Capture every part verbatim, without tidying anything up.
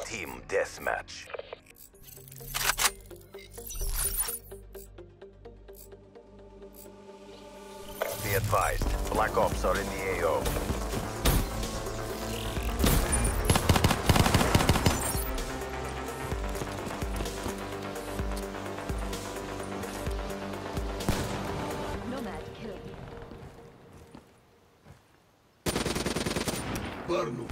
Team Deathmatch. Be advised, Black Ops are in the A O. Nomad kill. Barno.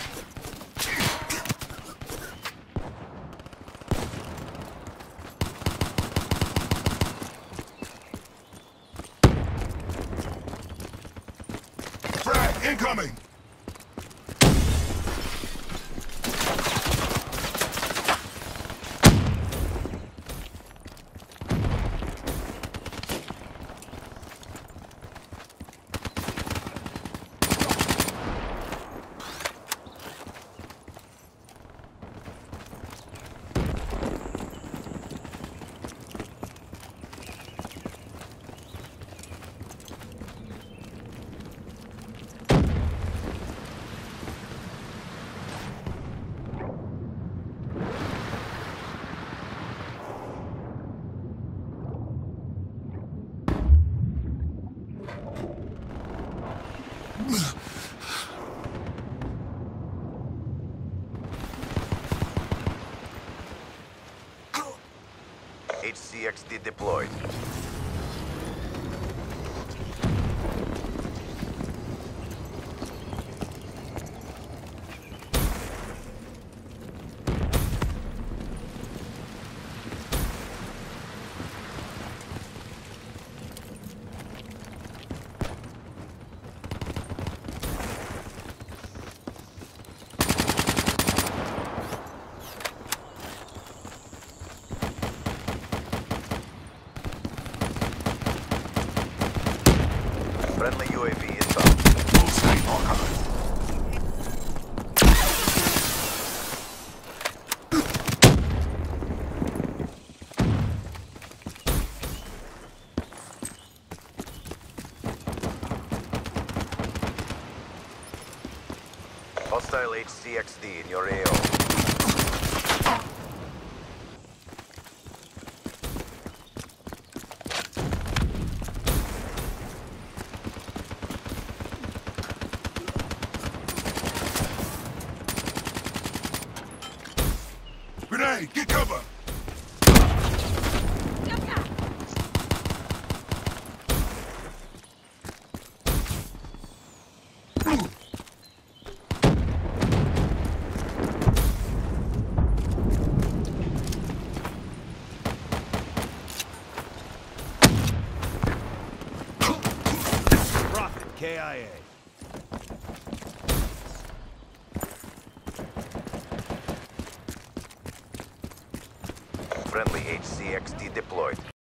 Frag incoming! H C X D deployed. Friendly U A V inbound. Full state archive. Hostile H C X D in your A O. Grenade, get cover! Profit K I A. Friendly H C X D deployed.